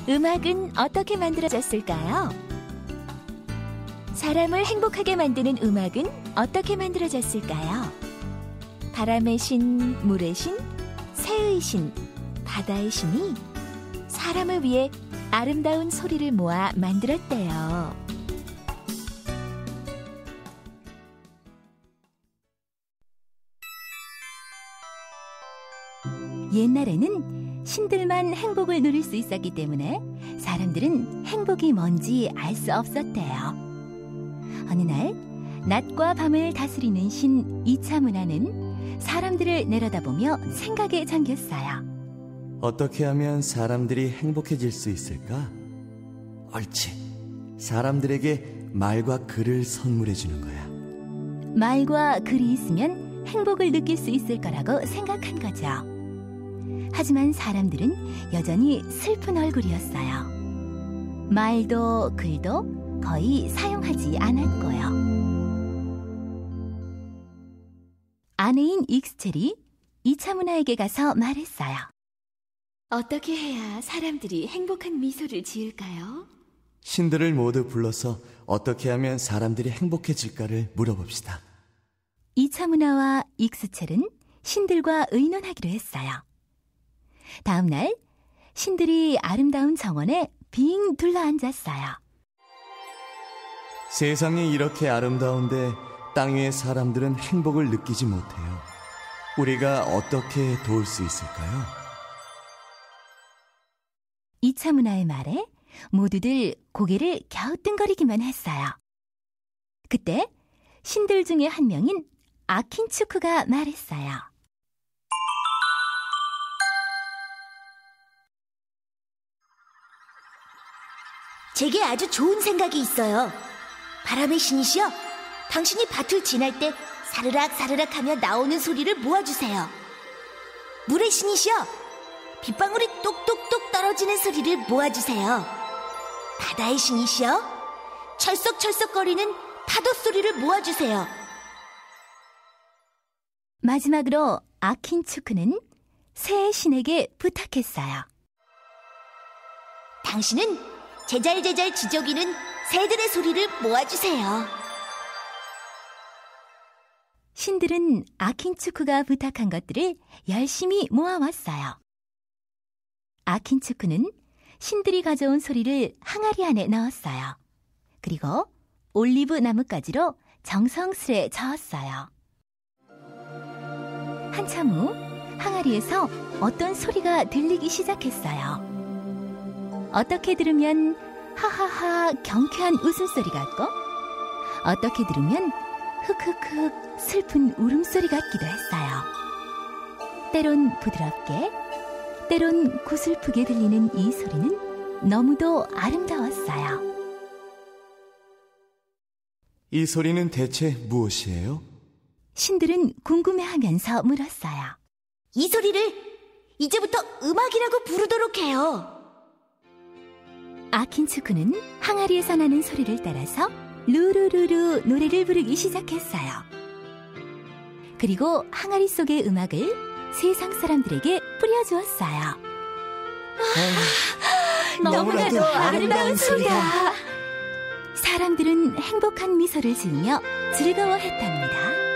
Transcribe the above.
음악은 어떻게 만들어졌을까요? 사람을 행복하게 만드는 음악은 어떻게 만들어졌을까요? 바람의 신, 물의 신, 새의 신, 바다의 신이 사람을 위해 아름다운 소리를 모아 만들었대요. 옛날에는 신들만 행복을 누릴 수 있었기 때문에 사람들은 행복이 뭔지 알 수 없었대요. 어느 날 낮과 밤을 다스리는 신 이차문화는 사람들을 내려다보며 생각에 잠겼어요. 어떻게 하면 사람들이 행복해질 수 있을까? 옳지. 사람들에게 말과 글을 선물해 주는 거야. 말과 글이 있으면 행복을 느낄 수 있을 거라고 생각한 거죠. 하지만 사람들은 여전히 슬픈 얼굴이었어요. 말도 글도 거의 사용하지 않았고요. 아내인 익스첼이 이차문화에게 가서 말했어요. 어떻게 해야 사람들이 행복한 미소를 지을까요? 신들을 모두 불러서 어떻게 하면 사람들이 행복해질까를 물어봅시다. 이차문화와 익스첼은 신들과 의논하기로 했어요. 다음 날 신들이 아름다운 정원에 빙 둘러앉았어요. 세상이 이렇게 아름다운데 땅 위의 사람들은 행복을 느끼지 못해요. 우리가 어떻게 도울 수 있을까요? 이차문화의 말에 모두들 고개를 갸우뚱거리기만 했어요. 그때 신들 중에 한 명인 아킨추크가 말했어요. 제게 아주 좋은 생각이 있어요. 바람의 신이시여, 당신이 밭을 지날 때 사르락 사르락 하며 나오는 소리를 모아주세요. 물의 신이시여, 빗방울이 똑똑똑 떨어지는 소리를 모아주세요. 바다의 신이시여, 철썩철썩거리는 파도 소리를 모아주세요. 마지막으로 아킨추크는 새의 신에게 부탁했어요. 당신은 제잘제잘 지저귀는 새들의 소리를 모아주세요. 신들은 아킨추크가 부탁한 것들을 열심히 모아왔어요. 아킨추크는 신들이 가져온 소리를 항아리 안에 넣었어요. 그리고 올리브 나뭇가지로 정성스레 저었어요. 한참 후 항아리에서 어떤 소리가 들리기 시작했어요. 어떻게 들으면 하하하 경쾌한 웃음소리 같고, 어떻게 들으면 흑흑흑 슬픈 울음소리 같기도 했어요. 때론 부드럽게, 때론 구슬프게 들리는 이 소리는 너무도 아름다웠어요. 이 소리는 대체 무엇이에요? 신들은 궁금해하면서 물었어요. 이 소리를 이제부터 음악이라고 부르도록 해요. 아킨추크는 항아리에서 나는 소리를 따라서 루루루루 노래를 부르기 시작했어요. 그리고 항아리 속의 음악을 세상 사람들에게 뿌려주었어요. 너무나도 아름다운 소리다. 사람들은 행복한 미소를 지으며 즐거워했답니다.